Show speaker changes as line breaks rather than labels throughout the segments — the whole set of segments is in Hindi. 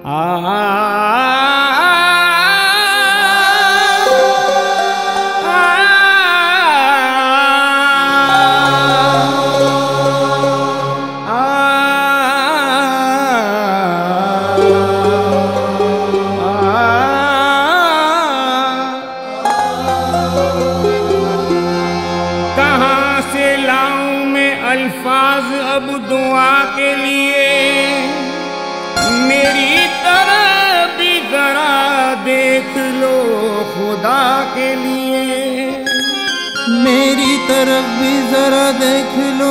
कहाँ से लाऊं मैं अल्फाज अब दुआ के लिए, मेरी तरफ भी जरा देख लो खुदा के लिए,
मेरी तरफ भी जरा देख लो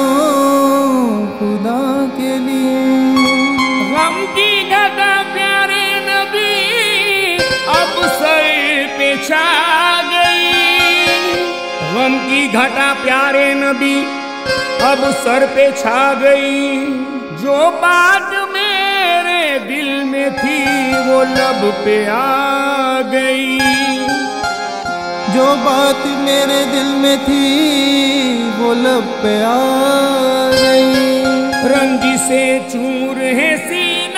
खुदा के लिए।
गम की घटा प्यारे नबी अब सर पे छा गई, गम की घटा प्यारे नबी अब सर पे छा गई, जो बात मेरे दिल में थी वो लब पे आ गई,
जो बात मेरे दिल में थी वो लब पे आ गई।
रंज से चूर है सीना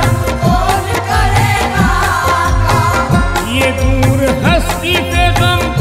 ये दूर हस्ती पे गम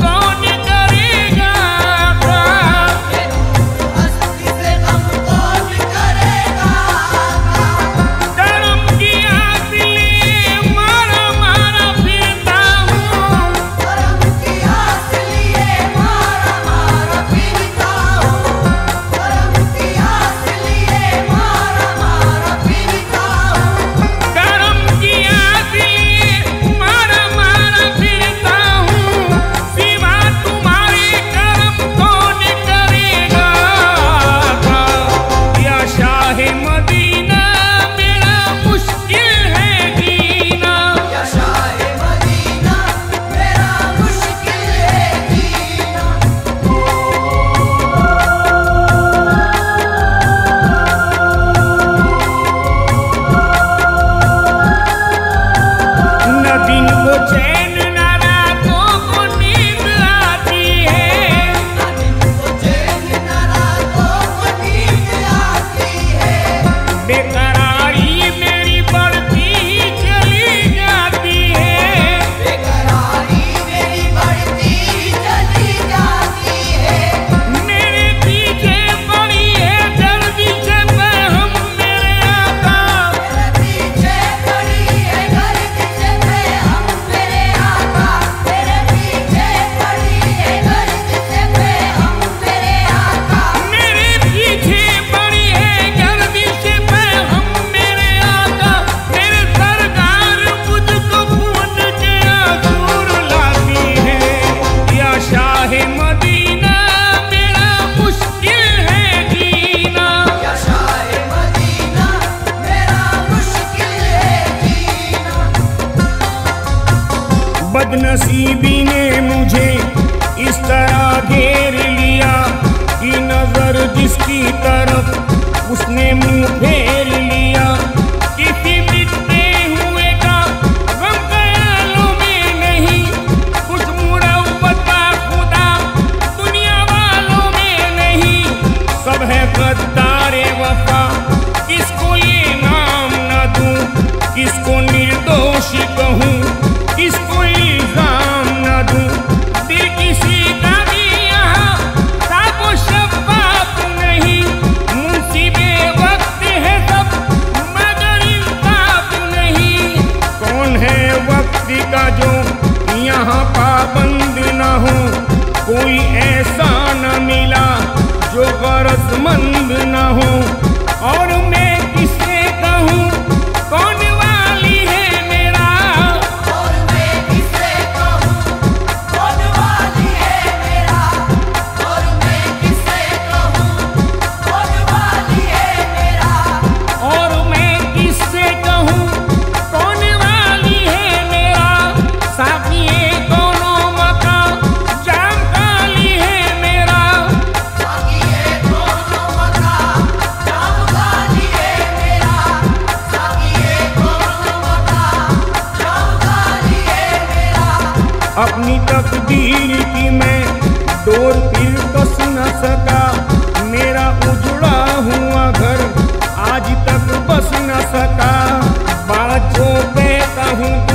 किसी ने मुझे इस तरह घेर लिया कि नजर जिसकी तरफ उसने मुंह फेर लिया। किसी मिटते हुए का गम ख्यालों में नहीं, कुछ मुरव्वता खुदा दुनिया वालों में नहीं। सब है गद्दारे वफा, किसको ये नाम न दूं, किसको निर्दोष कहूं, किसको इल्जाम न दूं। दिल किसी का भी यहाँ साफ शफ़ाफ नहीं, मुंसिबे वक्त है सब मगर इंसाफ नहीं। कौन है वक्त का जो यहाँ पाबंद न हो, कोई ऐसा न मिला जो गरजमंद न हो। और मैं किससे कहूँ कौन वाली है मेरा,
और मैं किससे कहूँ कौन वाली है मेरा, और मैं किससे कहूँ कौन वाली है मेरा,
और मैं किससे कहूँ कौन वाली है मेरा। साकिए दोनों मका जाम काली है मेरा,
साकिए दोनों मका जाम काली है मेरा, साकिए दोनों मका जाम काली है मेरा।
अपनी तकदीर की मैं डोर फिर कस न सका। मेरा उजड़ा हुआ घर आज तक बस न सका। बात जो कहता हूँ